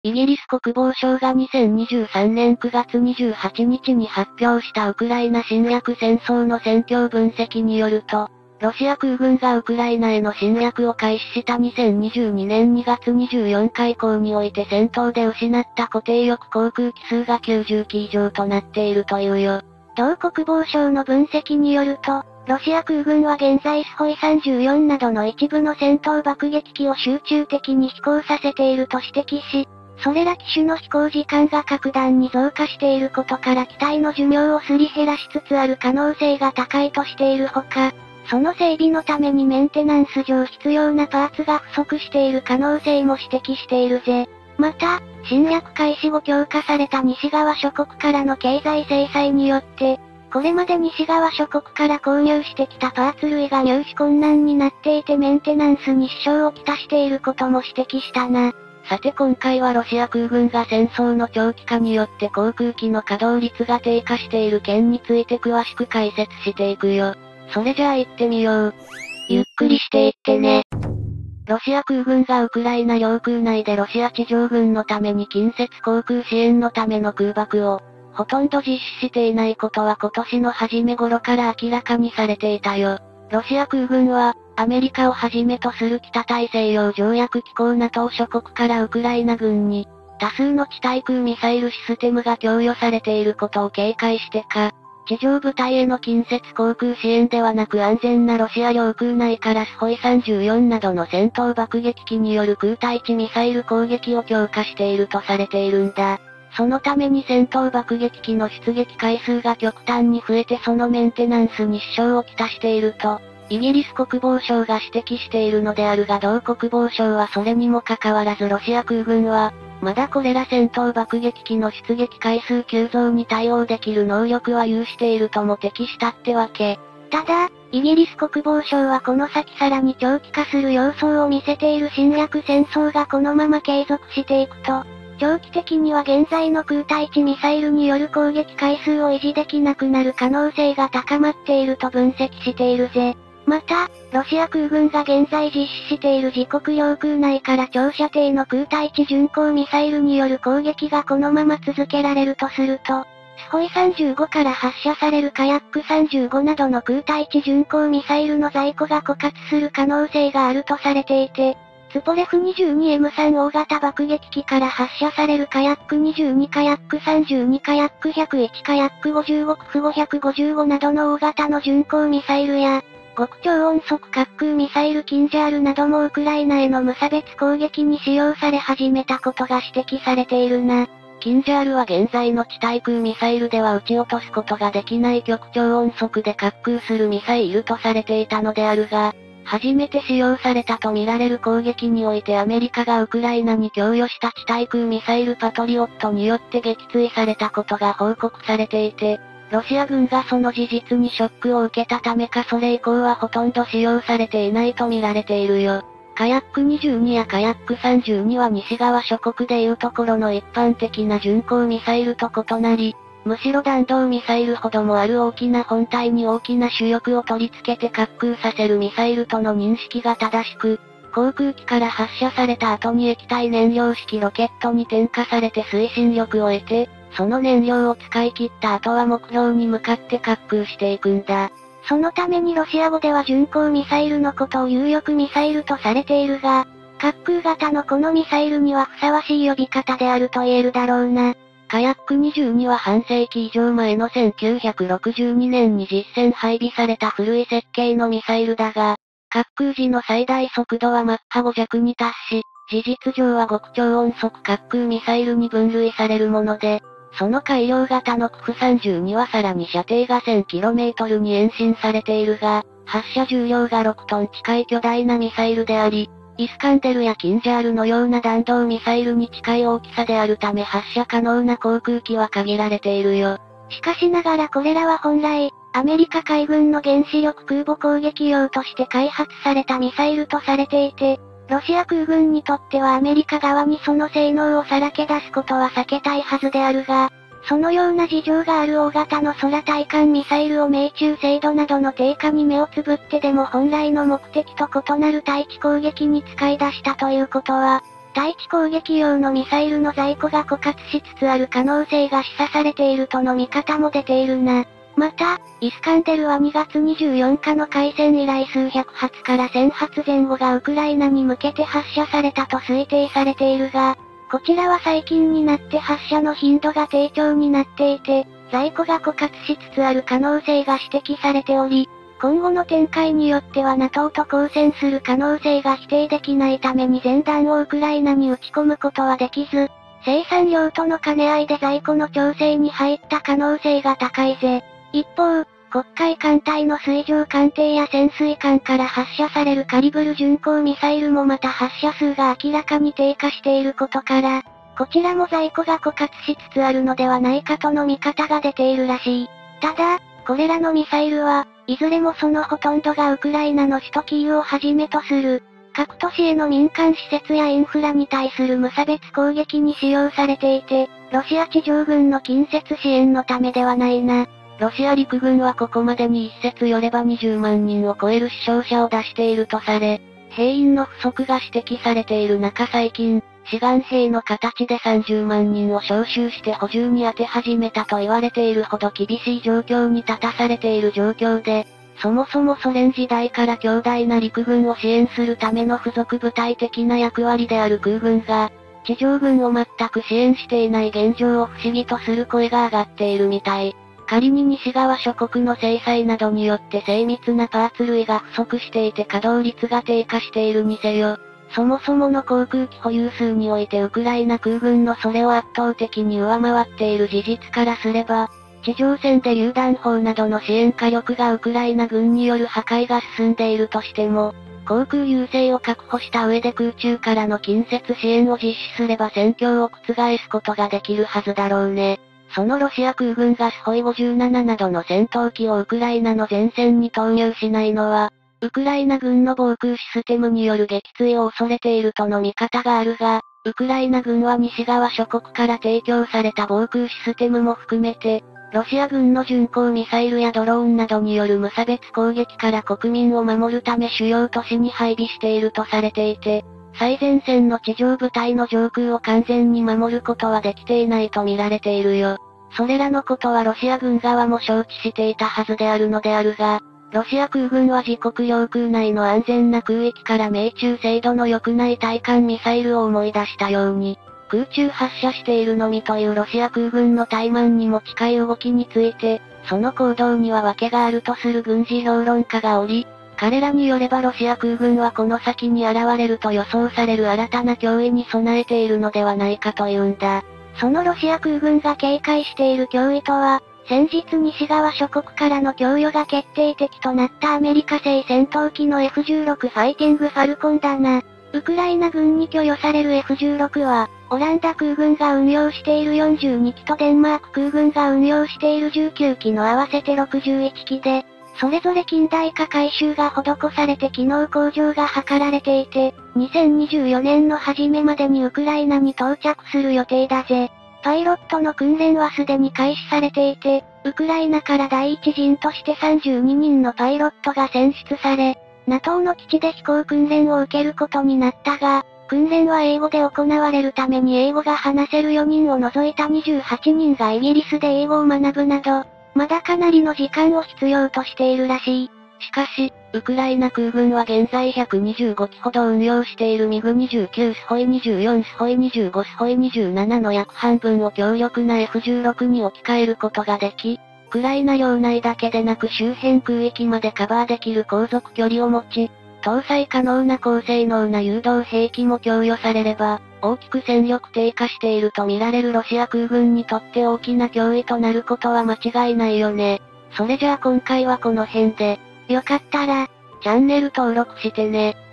イギリス国防省が2023年9月28日に発表したウクライナ侵略戦争の戦況分析によると、ロシア空軍がウクライナへの侵略を開始した2022年2月24日以降において戦闘で失った固定翼航空機数が90機以上となっているというよ。 同国防省の分析によると、ロシア空軍は現在スホイ34などの一部の戦闘爆撃機を集中的に飛行させていると指摘し、それら機種の飛行時間が格段に増加していることから機体の寿命をすり減らしつつある可能性が高いとしているほか、その整備のためにメンテナンス上必要なパーツが不足している可能性も指摘しているぜ。また、侵略開始後強化された西側諸国からの経済制裁によって、これまで西側諸国から購入してきたパーツ類が入手困難になっていてメンテナンスに支障をきたしていることも指摘したな。 さて今回はロシア空軍が戦争の長期化によって航空機の稼働率が低下している件について詳しく解説していくよ。それじゃあ行ってみよう。 ゆっくりしていってね。 ロシア空軍がウクライナ領空内でロシア地上軍のために近接航空支援のための空爆を、ほとんど実施していないことは今年の初め頃から明らかにされていたよ。ロシア空軍は、アメリカをはじめとする北大西洋条約機構 NATO 諸国からウクライナ軍に、多数の地対空ミサイルシステムが供与されていることを警戒してか、地上部隊への近接航空支援ではなく安全なロシア領空内からスホイ34などの戦闘爆撃機による空対地ミサイル攻撃を強化しているとされているんだ。そのために戦闘爆撃機の出撃回数が極端に増えてそのメンテナンスに支障をきたしていると、イギリス国防省が指摘しているのであるが同国防省はそれにもかかわらずロシア空軍は、まだこれら戦闘爆撃機の出撃回数急増に対応できる能力は有しているとも適したってわけ。 ただ、イギリス国防省はこの先さらに長期化する様相を見せている侵略戦争がこのまま継続していくと、長期的には現在の空対地ミサイルによる攻撃回数を維持できなくなる可能性が高まっていると分析しているぜ。また、ロシア空軍が現在実施している自国領空内から長射程の空対地巡航ミサイルによる攻撃がこのまま続けられるとすると、スホイ35から発射されるカヤック35などの空対地巡航ミサイルの在庫が枯渇する可能性があるとされていて、ツポレフ 22M3 大型爆撃機から発射されるカヤック22カヤック32カヤック101カヤック55クフ555などの大型の巡航ミサイルや、極超音速滑空ミサイルキンジャールなどもウクライナへの無差別攻撃に使用され始めたことが指摘されているな。 キンジャールは現在の地対空ミサイルでは撃ち落とすことができない極超音速で滑空するミサイルとされていたのであるが、初めて使用されたとみられる攻撃においてアメリカがウクライナに供与した地対空ミサイルパトリオットによって撃墜されたことが報告されていて、ロシア軍がその事実にショックを受けたためかそれ以降はほとんど使用されていないと見られているよ。カヤック22やカヤック32は西側諸国でいうところの一般的な巡航ミサイルと異なり、むしろ弾道ミサイルほどもある大きな本体に大きな主翼を取り付けて滑空させるミサイルとの認識が正しく、航空機から発射された後に液体燃料式ロケットに点火されて推進力を得て、その燃料を使い切った後は目標に向かって滑空していくんだ。 そのためにロシア語では巡航ミサイルのことを有力ミサイルとされているが、滑空型のこのミサイルにはふさわしい呼び方であると言えるだろうな。 カヤック22は半世紀以上前の1962年に実戦配備された古い設計のミサイルだが、滑空時の最大速度はマッハ5弱に達し、事実上は極超音速滑空ミサイルに分類されるもので、その改良型のクフ32はさらに射程が 1000km に延伸されているが、発射重量が6トン近い巨大なミサイルであり、イスカンデルやキンジャールのような弾道ミサイルに近い大きさであるため発射可能な航空機は限られているよ。 しかしながらこれらは本来、アメリカ海軍の原子力空母攻撃用として開発されたミサイルとされていて、ロシア空軍にとってはアメリカ側にその性能をさらけ出すことは避けたいはずであるが、そのような事情がある大型の空対艦ミサイルを命中精度などの低下に目をつぶってでも本来の目的と異なる対地攻撃に使い出したということは、 対地攻撃用のミサイルの在庫が枯渇しつつある可能性が示唆されているとの見方も出ているな。また、イスカンデルは2月24日の開戦以来数百発から1000発前後がウクライナに向けて発射されたと推定されているが、こちらは最近になって発射の頻度が低調になっていて、在庫が枯渇しつつある可能性が指摘されており、今後の展開によっては NATO と交戦する可能性が否定できないために前段をウクライナに撃ち込むことはできず、生産量との兼ね合いで在庫の調整に入った可能性が高いぜ。一方、黒海艦隊の水上艦艇や潜水艦から発射されるカリブル巡航ミサイルもまた発射数が明らかに低下していることから、こちらも在庫が枯渇しつつあるのではないかとの見方が出ているらしい。ただ、これらのミサイルは、いずれもそのほとんどがウクライナの首都キーウをはじめとする、各都市への民間施設やインフラに対する無差別攻撃に使用されていて、ロシア地上軍の近接支援のためではないな。 ロシア陸軍はここまでに一説よれば20万人を超える死傷者を出しているとされ、兵員の不足が指摘されている中最近、志願兵の形で30万人を招集して補充に当て始めたと言われているほど厳しい状況に立たされている状況で、そもそもソ連時代から強大な陸軍を支援するための付属部隊的な役割である空軍が、地上軍を全く支援していない現状を不思議とする声が上がっているみたい。仮に西側諸国の制裁などによって精密なパーツ類が不足していて稼働率が低下しているにせよ、そもそもの航空機保有数においてウクライナ空軍のそれを圧倒的に上回っている事実からすれば、地上戦で榴弾砲などの支援火力がウクライナ軍による破壊が進んでいるとしても、航空優勢を確保した上で空中からの近接支援を実施すれば戦況を覆すことができるはずだろうね。そのロシア空軍がスホイ57などの戦闘機をウクライナの前線に投入しないのは、ウクライナ軍の防空システムによる撃墜を恐れているとの見方があるが、ウクライナ軍は西側諸国から提供された防空システムも含めて、ロシア軍の巡航ミサイルやドローンなどによる無差別攻撃から国民を守るため主要都市に配備しているとされていて、最前線の地上部隊の上空を完全に守ることはできていないと見られているよ。それらのことはロシア軍側も承知していたはずであるのであるが、ロシア空軍は自国領空内の安全な空域から命中精度の良くない対艦ミサイルを思い出したように、空中発射しているのみというロシア空軍の怠慢にも近い動きについて、その行動には訳があるとする軍事評論家がおり、彼らによればロシア空軍はこの先に現れると予想される新たな脅威に備えているのではないかというんだ。 そのロシア空軍が警戒している脅威とは、先日西側諸国からの供与が決定的となったアメリカ製戦闘機の F-16 ファイティングファルコンだな。ウクライナ軍に供与される F-16 は、オランダ空軍が運用している42機とデンマーク空軍が運用している19機の合わせて61機で、それぞれ近代化改修が施されて機能向上が図られていて、2024年の初めまでにウクライナに到着する予定だぜ。パイロットの訓練はすでに開始されていて、ウクライナから第一陣として32人のパイロットが選出され、NATO の基地で飛行訓練を受けることになったが、訓練は英語で行われるために英語が話せる4人を除いた28人がイギリスで英語を学ぶなど、まだかなりの時間を必要としているらしい。 しかし、ウクライナ空軍は現在125機ほど運用しているミグ29スホイ24スホイ25スホイ27の約半分を強力な F-16 に置き換えることができ、ウクライナ領内だけでなく周辺空域までカバーできる航続距離を持ち、搭載可能な高性能な誘導兵器も供与されれば、大きく戦力低下していると見られるロシア空軍にとって大きな脅威となることは間違いないよね。それじゃあ今回はこの辺で、 よかったら、 チャンネル登録してね。